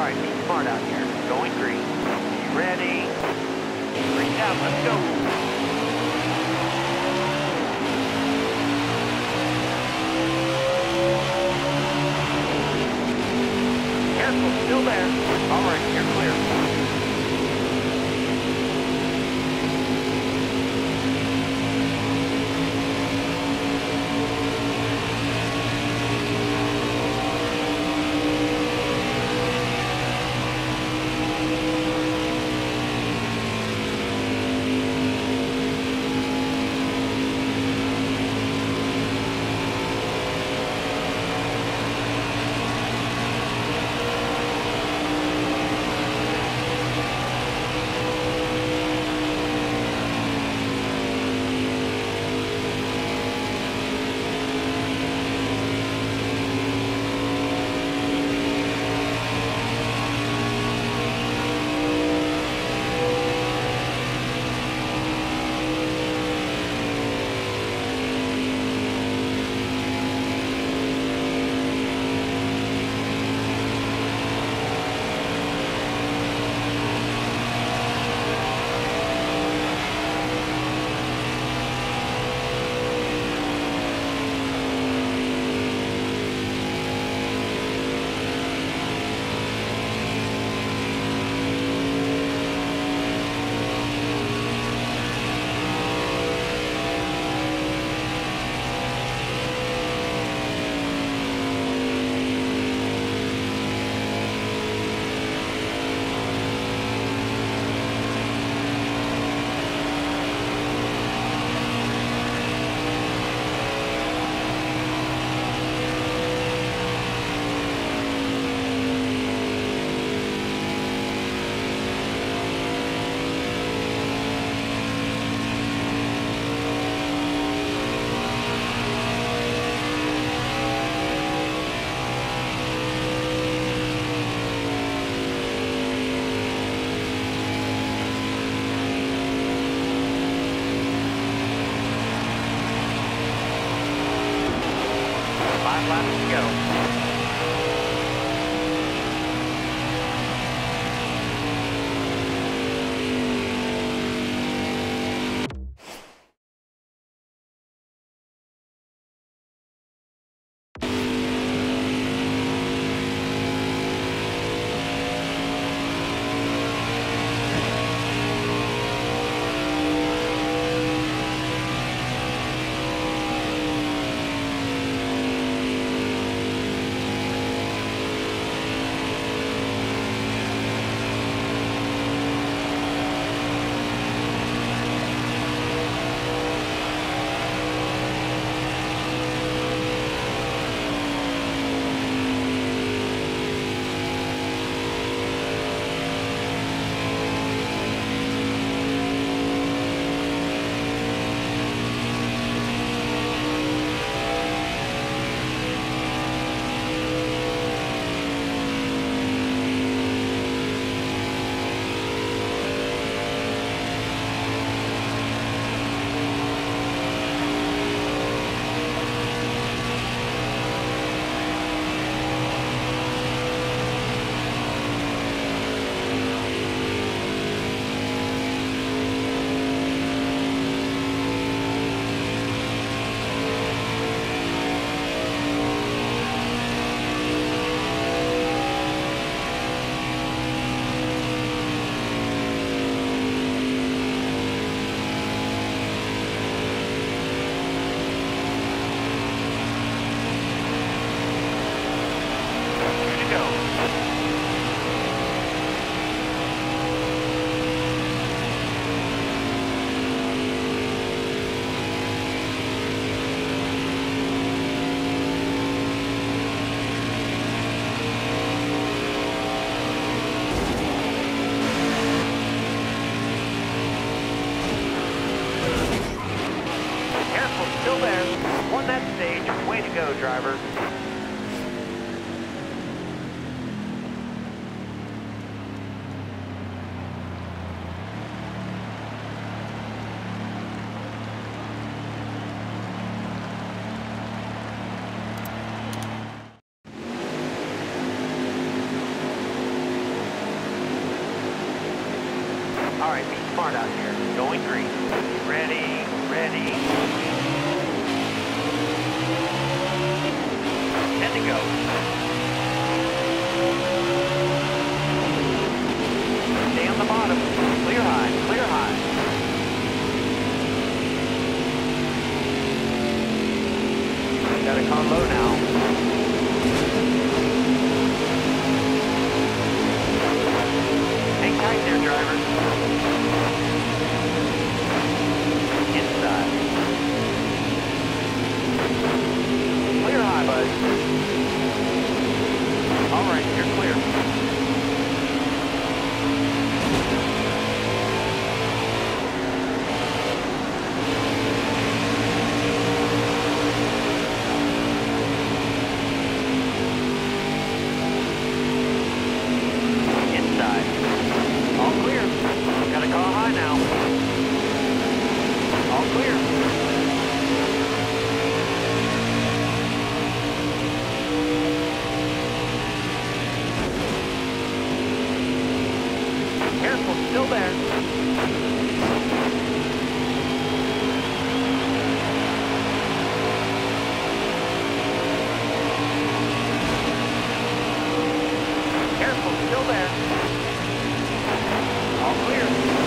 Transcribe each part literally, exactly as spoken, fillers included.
All right, be smart out here. Going green. You ready? Green out, let's go. Careful, still there. All right, you're clear. Five laps to go. Still there. Won that stage. Way to go, driver. going low now. Hang tight there, driver. Inside. Clear high, bud. All right, you're clear. Careful, still there. Careful, still there. All clear.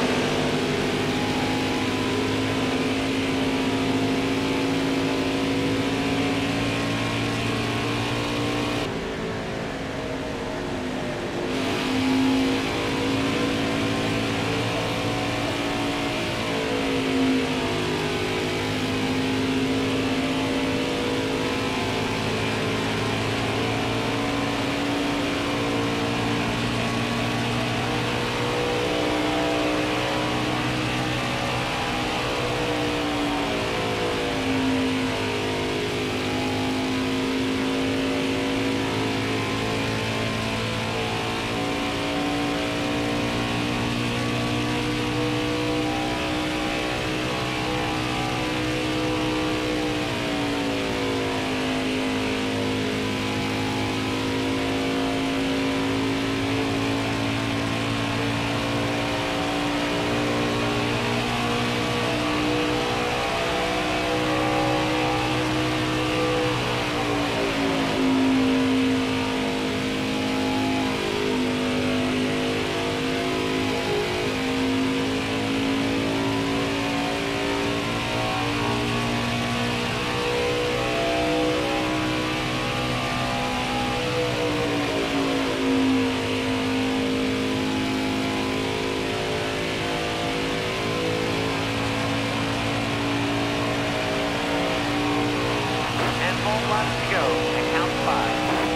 To go and count five.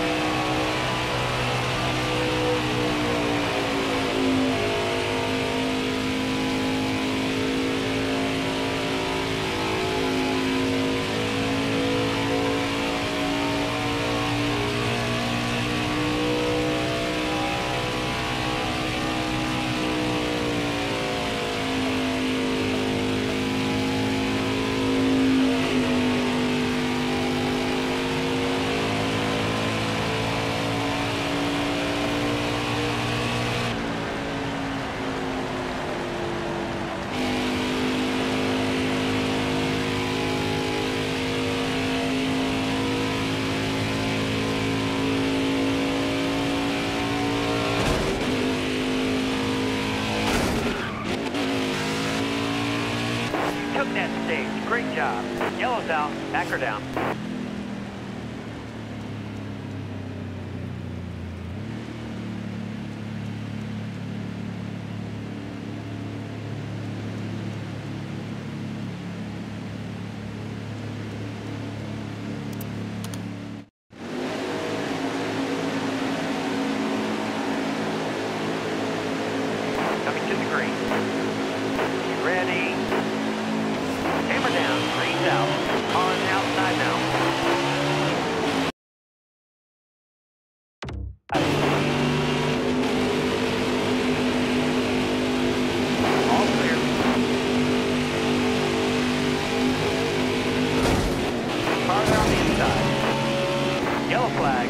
Took that stage. Great job. Yellow's out. Back her down. Coming to the green. You ready? Hammer down, green's out. On the outside now. All clear. Farther on the inside. Yellow flag.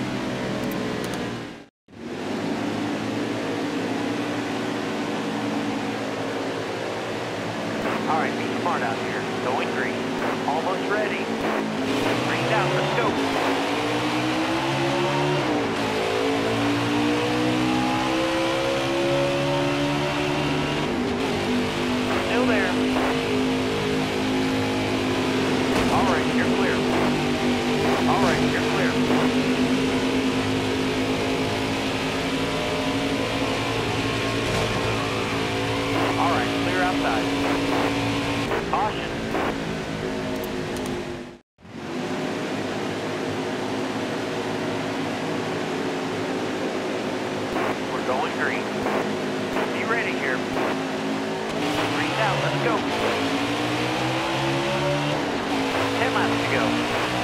All right, be smart out here. Going green. Almost ready. Green's out. Let's go. Still there. All right, you're clear. the green. Be ready here. Green's out, let's go. ten laps to go.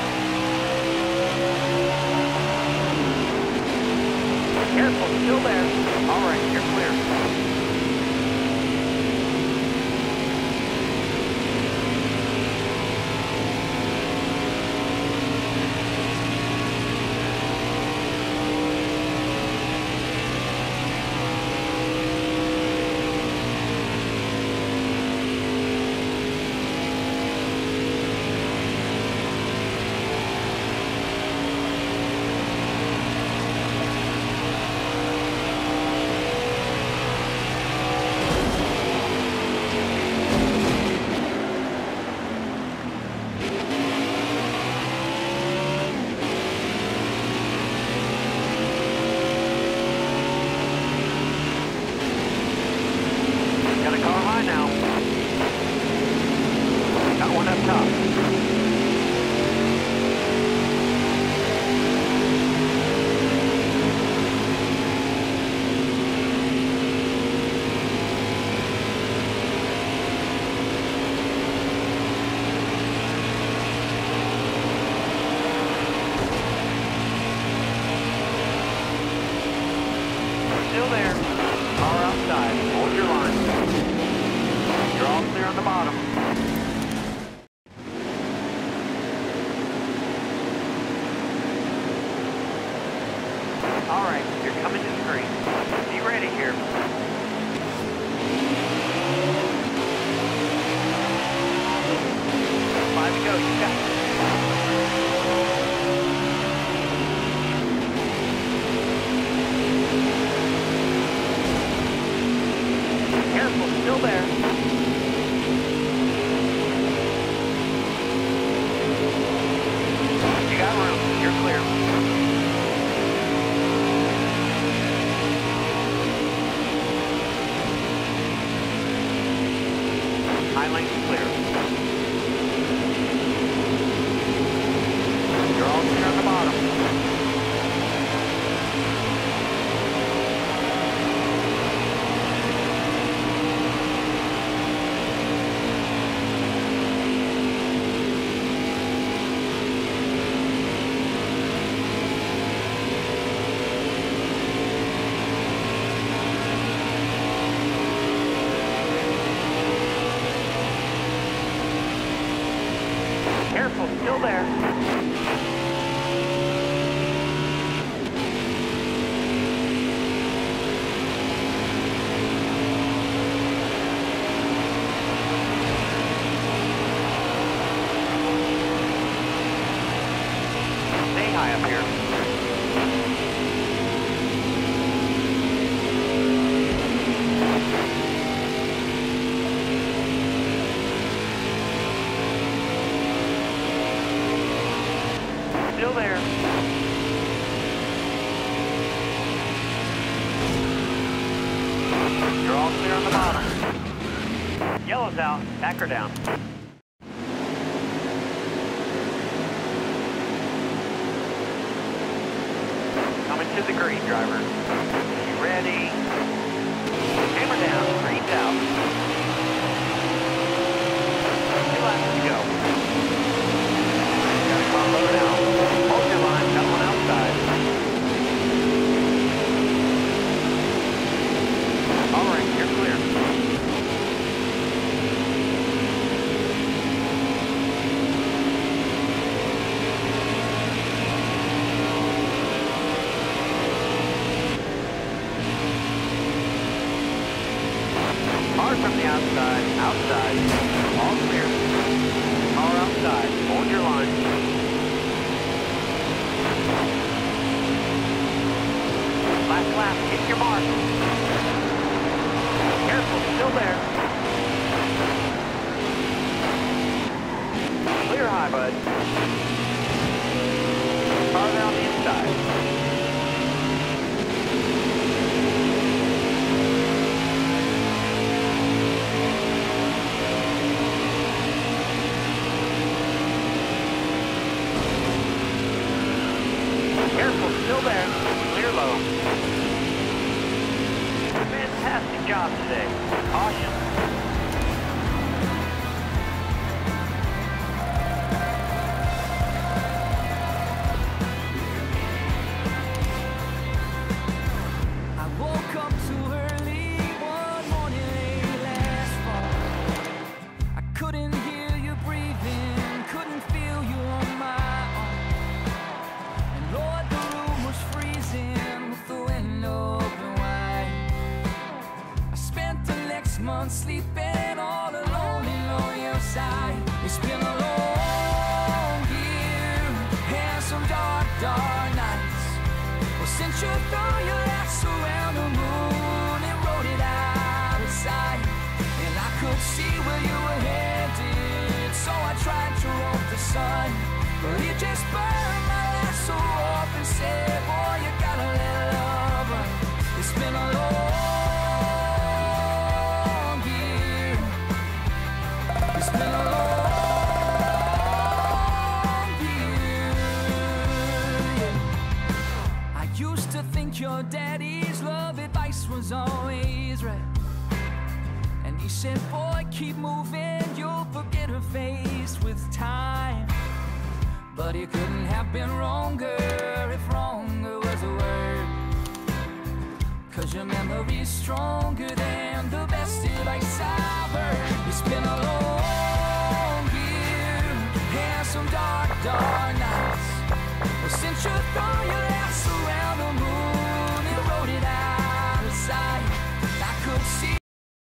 Careful, still there. All right, you're clear. Still there. Car outside. Hold your line. You're all clear on the bottom. All right, you're coming to the green. Be ready here. Five to go. You got it. Still there. You got room. You're clear. High lane's clear. You're all clear on the bottom. Careful, still there. Stay high up here. Still there. You're all clear on the bottom. Yellow's out. Back her down. Coming to the green, driver. You ready? Hammer down. Green's out. Two laps to go. Got a car low now. Hold your line. Got one outside. All right, you're clear. Car from the outside, outside, all clear. Car outside, hold your line. Last lap, hit your mark. Careful, still there. Clear high, bud. Car there on the inside. Careful, still there. Clear low. out today. Caution. I woke up too early one morning late last fall. I couldn't hear you breathing, couldn't feel you on my arm. And Lord, the room was freezing with the window open wide. I spent the next month sleeping all alone and on your side. It's been a long year and some dark, dark nights. Well, since you threw your lasso around the moon and rode it out of sight, and I could see where you were headed, so I tried to rope the sun, but it just burned my lasso off and said, boy, you gotta let love run. It's been a long year. It's been a long used to think your daddy's love advice was always right. And he said, boy, keep moving, you'll forget her face with time. But he couldn't have been wronger if wronger was a word. Cause your memory's stronger than the best advice I've heard.